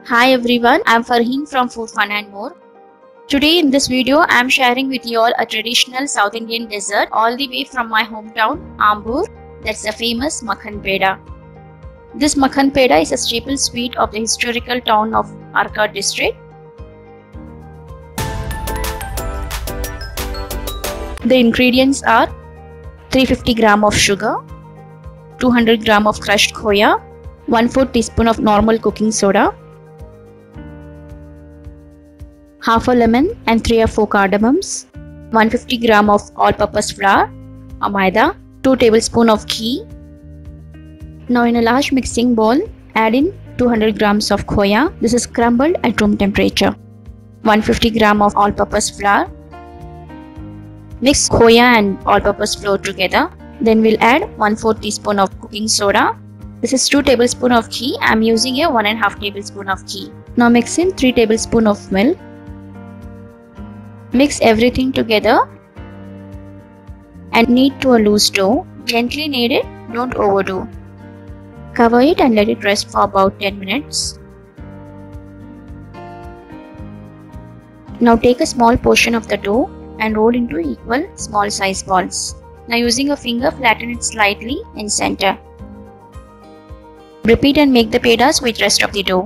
Hi everyone, I'm Farheen from Food Fun and More. Today in this video, I'm sharing with you all a traditional South Indian dessert all the way from my hometown, Ambur. That's the famous Makhan Peda. This Makhan Peda is a staple sweet of the historical town of Arcot district. The ingredients are 350 gram of sugar, 200 gram of crushed khoya, 1/4 teaspoon of normal cooking soda, half a lemon and 3 or 4 cardamoms, 150 gram of all-purpose flour or maida, 2 tablespoons of ghee. Now in a large mixing bowl, add in 200 grams of khoya. This is crumbled at room temperature. 150 gram of all-purpose flour. Mix khoya and all-purpose flour together. Then we'll add 1/4 teaspoon of cooking soda. This is 2 tablespoons of ghee. I'm using a 1.5 tablespoon of ghee. Now mix in 3 tablespoons of milk. Mix everything together and knead to a loose dough. Gently knead it, don't overdo. Cover it and let it rest for about 10 minutes. Now take a small portion of the dough and roll into equal small size balls. Now using a finger, flatten it slightly in center. Repeat and make the pedas with rest of the dough.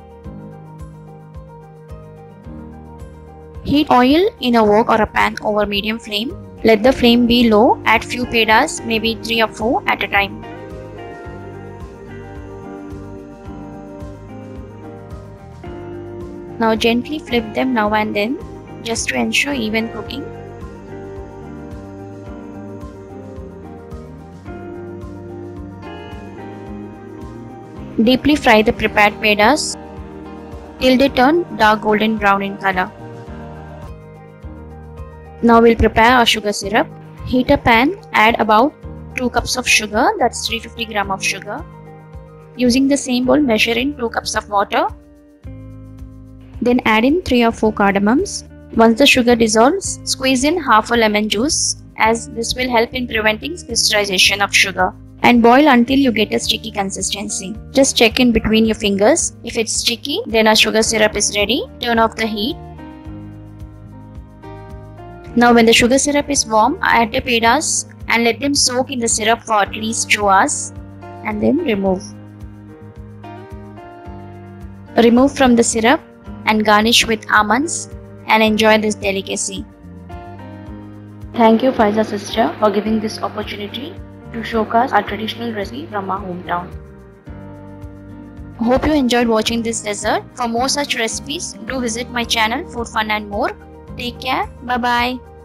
Heat oil in a wok or a pan over medium flame. Let the flame be low. Add few pedas, maybe 3 or 4 at a time. Now gently flip them now and then, just to ensure even cooking. Deeply fry the prepared pedas till they turn dark golden brown in color. Now we'll prepare our sugar syrup. Heat a pan, add about 2 cups of sugar, that's 350 gram of sugar. Using the same bowl, measure in 2 cups of water. Then add in 3 or 4 cardamoms. Once the sugar dissolves, squeeze in half a lemon juice, as this will help in preventing crystallization of sugar. And boil until you get a sticky consistency. Just check in between your fingers. If it's sticky, then our sugar syrup is ready. Turn off the heat. Now when the sugar syrup is warm, add the pedas and let them soak in the syrup for at least 2 hours and then remove. Remove from the syrup and garnish with almonds and enjoy this delicacy. Thank you Faiza sister for giving this opportunity to showcase our traditional recipe from our hometown. Hope you enjoyed watching this dessert. For more such recipes, do visit my channel Food Fun and More. Take care. Bye bye.